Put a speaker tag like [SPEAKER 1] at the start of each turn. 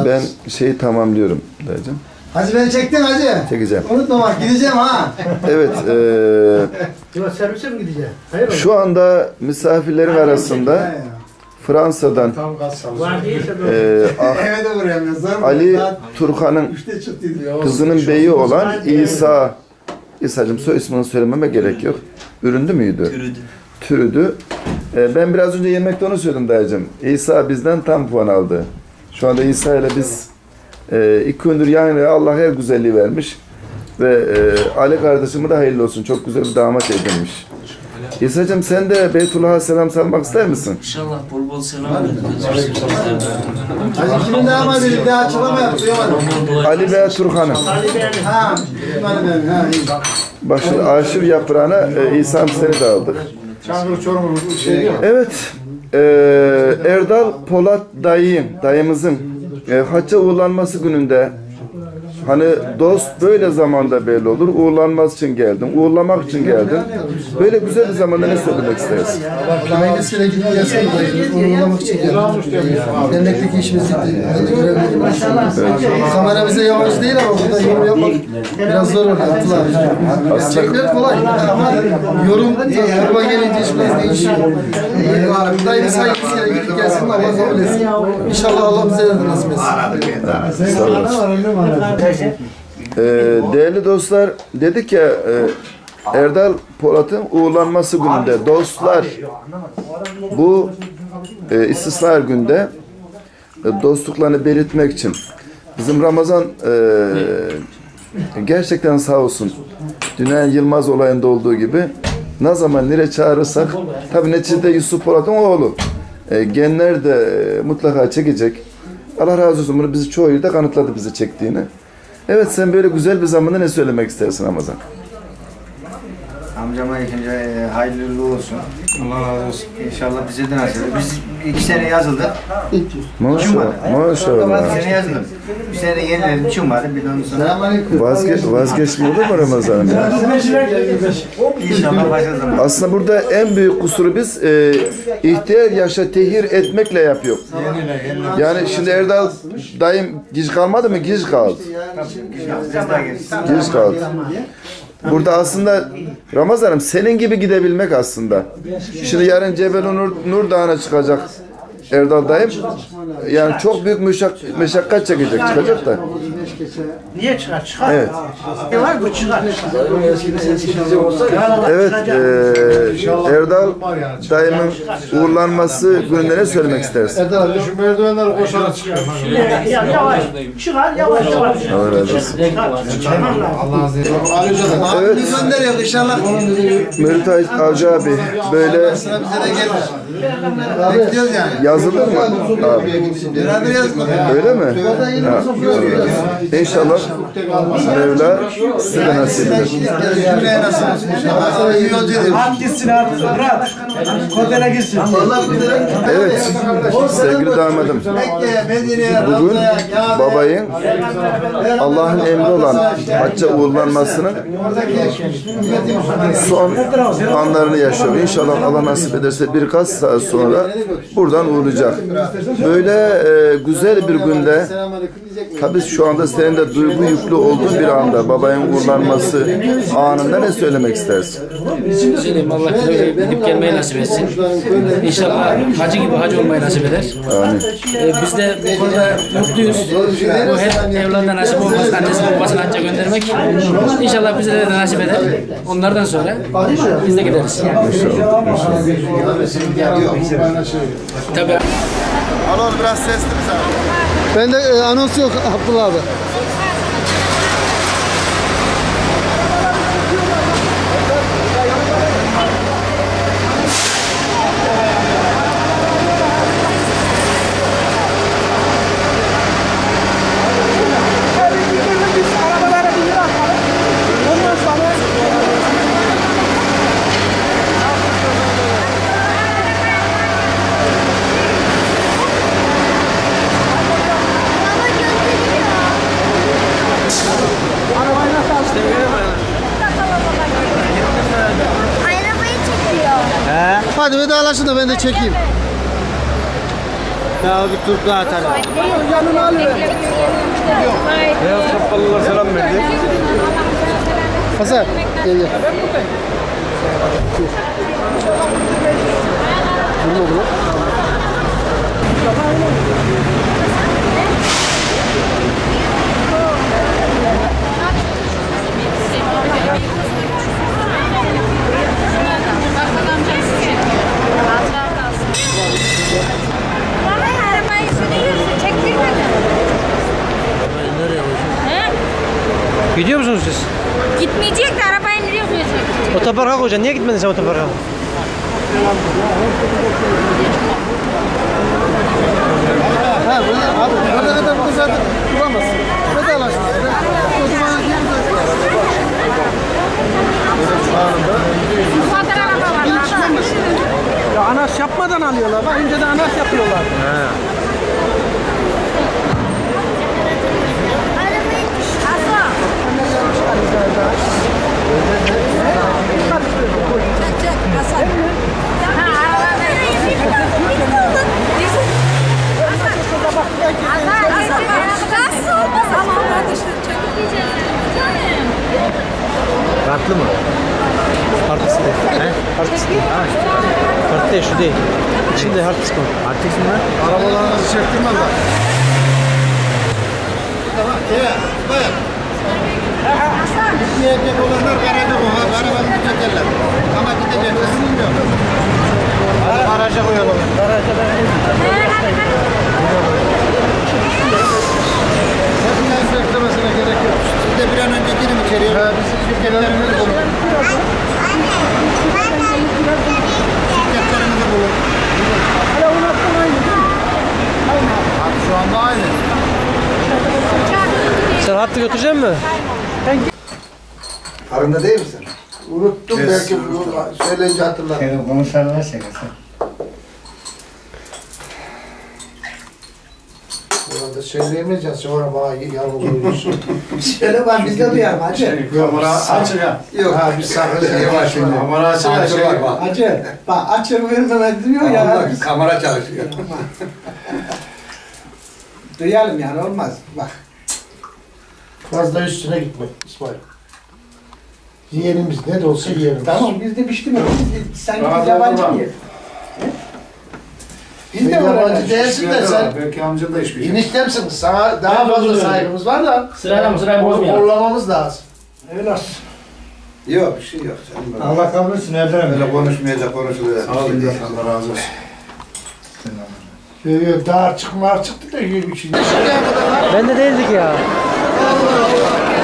[SPEAKER 1] Ben şeyi tamamlıyorum dayıcım.
[SPEAKER 2] Hacı beni çektin hacı.
[SPEAKER 1] Çekeceğim.
[SPEAKER 2] Unutma bak gideceğim ha.
[SPEAKER 1] Evet.
[SPEAKER 3] Servise mi gideceksin? Hayır.
[SPEAKER 1] Şu anda misafirlerin arasında Fransa'dan Ali Turhan'ın kızının beyi olan İsa'cığım soy ismini söylememe gerek yok. Üründü müydü? Türüdü. Ben biraz önce yemekte onu söyledim dayıcığım. İsa bizden tam puan aldı. Şu anda İsa ile biz 2 gündür yani Allah her güzelliği vermiş. Ve Ali kardeşime de hayırlı olsun. Çok güzel bir damat edinmiş. İsa'cığım sen de Beytullah'a selam salmak ister misin?
[SPEAKER 4] İnşallah bol bol selam verin.
[SPEAKER 2] Hacı kimin damadı? Bir daha açıklama yap.
[SPEAKER 1] Ali ve Turhan'ın.
[SPEAKER 2] Ha.
[SPEAKER 1] Bak şimdi arşiv yaprağına İsa'm seni de aldık. Evet. Erdal Polat dayımızın hacca uğurlanması gününde hani dost böyle zamanda belli olur. Uğurlanması için geldim. Uğurlamak için geldim. Böyle güzel bir zamanda ne söylemek istersin?
[SPEAKER 5] Ailesiyle gidip gelseydi uğurlamak için geldim. Dernekteki işimiz gitti. Kamera bize yabancı değil ama burada yorum yapmak biraz zor oluyor. Gerçekler kolay ama yoruma gelince iş biraz değişiyor. Dayımı saygısıyla gidip gelsin Allah kabul etsin. İnşallah Allah bize de nasip etsin.
[SPEAKER 1] Sağ olasın. Değerli dostlar, dedik ya Erdal Polat'ın uğurlanması gününde dostlar bu istisna günde dostluklarını belirtmek için bizim Ramazan gerçekten sağ olsun Dünya Yılmaz olayında olduğu gibi ne zaman nereye çağırırsak tabi neticede Yusuf Polat'ın oğlu genler de mutlaka çekecek. Allah razı olsun, bunu bizi çoğu yerde kanıtladı bizi çektiğini. Evet, sen böyle güzel bir zamanda ne söylemek istersin Ramazan?
[SPEAKER 6] Amcama ilk önce hayırlı olsun. Allah razı olsun. İnşallah bize de nasip. Biz 2 sene yazıldık.
[SPEAKER 1] Maşallah. Maşallah.
[SPEAKER 6] 2 sene yazıldık. Bir sene de yeniledim. Çumadı. Bir de ondan sonra.
[SPEAKER 1] Vazgeçme olur mu Ramazan?
[SPEAKER 6] İnşallah başka zaman.
[SPEAKER 1] Aslında burada en büyük kusuru biz ihtiyar yaşa tehir etmekle yapıyor. Yani şimdi Erdal dayım giz kalmadı mı? Giz kaldı. Giz kaldı. Burada aslında Ramazan'ım senin gibi gidebilmek aslında. Şimdi yarın Cebel-i Nur Dağı'na çıkacak Erdal dayım. Yani çok büyük meşakkat çekecek, çıkacak da.
[SPEAKER 3] Niye çıkar? Çıkar.
[SPEAKER 1] Evet.
[SPEAKER 3] Ne var bu çıkar?
[SPEAKER 1] Evet, Erdal dayımın uğurlanması gününde ne söylemek istersin?
[SPEAKER 5] Erdal abi şu merdivenleri koşarak çıkıyor.
[SPEAKER 3] Yavaş. Çıkar yavaş yavaş.
[SPEAKER 1] Allah razı olsun.
[SPEAKER 5] Allah azze ve celle.
[SPEAKER 1] Evet.
[SPEAKER 2] Gönderiyor inşallah.
[SPEAKER 1] Mürit Avcı abi böyle
[SPEAKER 2] Sıra bize de gelir. Bekliyoruz yani.
[SPEAKER 1] yazılır mı abi?
[SPEAKER 2] Beraber yazdık.
[SPEAKER 1] Öyle mi? Ha, İnşallah Mevla size de nasip eder.
[SPEAKER 2] Cümleye nasıl olsun inşallah. İyi yolcu edin.
[SPEAKER 3] Gitsin artık. Bırak. Kodele gitsin.
[SPEAKER 1] Evet, sevgili damadım. Bugün babayın Allah'ın emri olan hacca uğurlanmasının son anlarını yaşıyor. İnşallah Allah nasip ederse birkaç saat sonra buradan uğurlayacak. Böyle güzel bir günde, tabii şu anda senin de duygu yüklü olduğun bir anda babayın uğurlanması anında ne söylemek istersin?
[SPEAKER 4] Söyleyeyim, Allah bize gidip gelmeyi nasip etsin. İnşallah hacı gibi hacı olmayı nasip eder.
[SPEAKER 1] Amin.
[SPEAKER 4] Biz de bu konuda mutluyuz. Bu hep evladına nasip olmaz. Annesini babasını hacca göndermek. İnşallah bize de nasip eder. Onlardan sonra biz de gideriz. Tabii.
[SPEAKER 1] Alo, biraz sesli bize.
[SPEAKER 5] Bende anons yok Abdullah abi.
[SPEAKER 7] Arabayı çekiyor.
[SPEAKER 5] Hadi vedalaşın da ben de çekeyim.
[SPEAKER 6] Daha bir tur daha atalım.
[SPEAKER 5] Yanına alıver.
[SPEAKER 6] Beyaz kapalılar selam verdi.
[SPEAKER 5] Hasan gel gel. Durma bunu.
[SPEAKER 6] Gidiyor musunuz siz?
[SPEAKER 7] Gitmeyecek de arabayı nereye koyacak?
[SPEAKER 6] Otoparka koyacaksın. Niye gitmedin sen otoparka?
[SPEAKER 5] Ha burada abi burada kadar burada zaten duramazsın. Burada alaşsın. Otobanın
[SPEAKER 7] Bu kadar araba var.
[SPEAKER 3] Ya anaç yapmadan alıyorlar. Bak önceden anaç yapıyorlar.
[SPEAKER 6] Kartlı mı? Kartısı değil. He? Kartısı değil. Kart değil, şu değil. İçinde hard mı? Hard disk mi var?
[SPEAKER 5] arabalarınızı çektirmem bak.
[SPEAKER 2] Tamam. Buyur. Gitmeyecek olanlar garaja koyar. Arabanı çekerler. Ama gidecekler bilmiyorum.
[SPEAKER 6] Garaja koyalım.
[SPEAKER 5] Hepinizin beklemesine gerek yok.
[SPEAKER 2] Siz de bir an önce girin içeriye.
[SPEAKER 5] Bizim şirketlerimiz bulun.
[SPEAKER 2] Şirketlerinizi bulun.
[SPEAKER 5] Abi şu anda aynı.
[SPEAKER 6] Sen hattı götürecek misin?
[SPEAKER 2] Farkında değil misin?
[SPEAKER 5] Unuttum belki söyleyince hatırlarım.
[SPEAKER 6] Konuşanlar şakası.
[SPEAKER 5] Burada söyleyemeyeceğiz sonra bana yavrum oluyorsun.
[SPEAKER 3] Şöyle bak biz de duyarım hacı.
[SPEAKER 2] Kamera açık ya.
[SPEAKER 5] Yok ha biz sakın yavaş şimdi.
[SPEAKER 2] Kamera açık ya. Şey var bak.
[SPEAKER 3] Hacı bak açık vermeme diyor ya.
[SPEAKER 2] Kamera çalışıyor.
[SPEAKER 3] Duyalım yani olmaz. Bak.
[SPEAKER 5] Fazla üstüne gitme İsmail. Yeğenimiz ne de olsa yeğenimiz.
[SPEAKER 3] Tamam biz de pişti mi? Biz sanki biz yabancı mıyız? Biz de
[SPEAKER 5] Yabancı
[SPEAKER 3] öğrenci.
[SPEAKER 5] değilsin de sen
[SPEAKER 2] Belki amcam da iş biliyor.
[SPEAKER 5] eniştemsin. Sana daha fazla saygımız var da
[SPEAKER 4] Sırayla mı? Sırayı
[SPEAKER 5] onu
[SPEAKER 4] bozmayalım.
[SPEAKER 5] korlamamız lazım.
[SPEAKER 3] Öyle olsun.
[SPEAKER 2] Yok bir şey yok. Sen
[SPEAKER 6] Allah kabul etsin Erdem.
[SPEAKER 2] böyle konuşmayacak konuşuluyor.
[SPEAKER 6] Sağ olun. Allah razı olsun.
[SPEAKER 5] Daha çıktı da bir şey.
[SPEAKER 6] Ben de değildik ya.